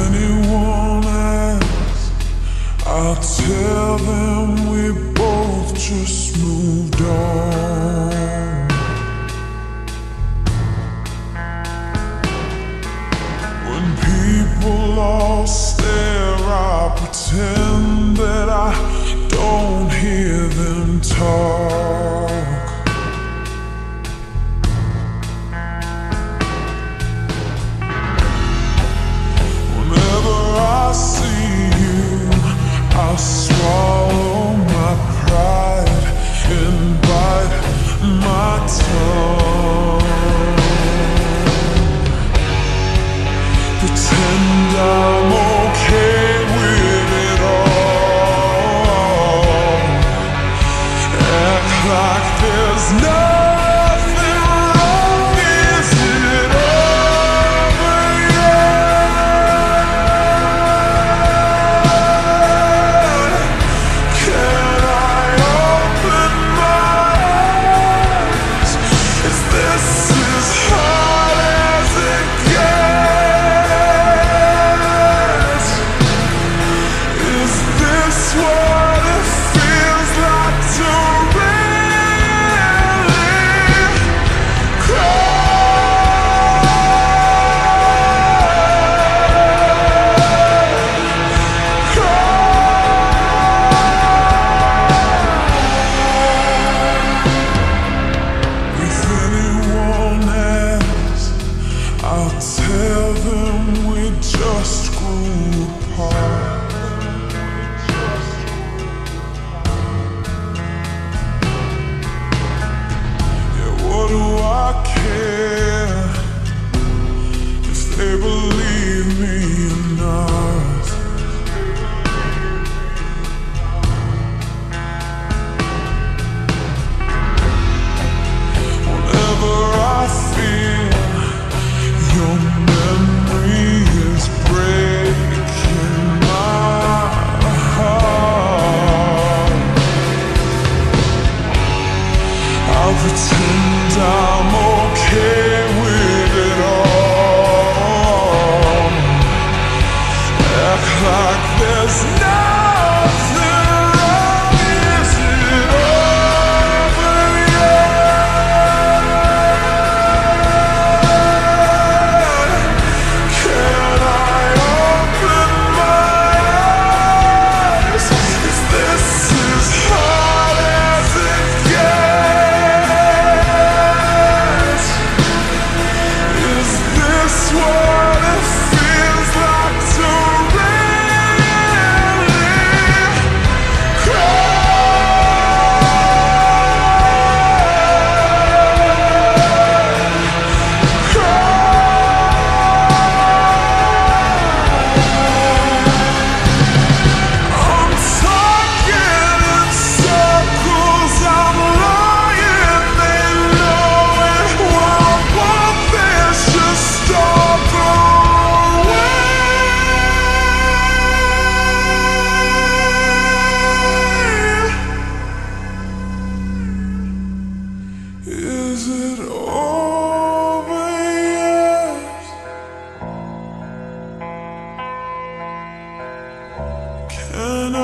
anyone asks, I'll tell them we both just moved on. When people all stare, I pretend that I don't hear them talk. I see you, I'll swallow my pride and bite my tongue. Pretend I'm okay with it all. Act like there's nothing wrong. Is it over yet? Can I open my eyes? Is this as hard as it gets? Is this what it feels like to really if anyone asks, I'll tell them we just grew apart. Yeah, what do I care if they believe me or not? Whenever I feel your memory is breaking my heart, I'll pretend I'm okay with it all. Act like there's nothing wrong. Is it over yet? Can I open my eyes? Is this as hard as it gets? Is this what it feels like to really I'm talking in circles, I'm lying, they know it. What I want, there's just all go away. Is it over yet? Can I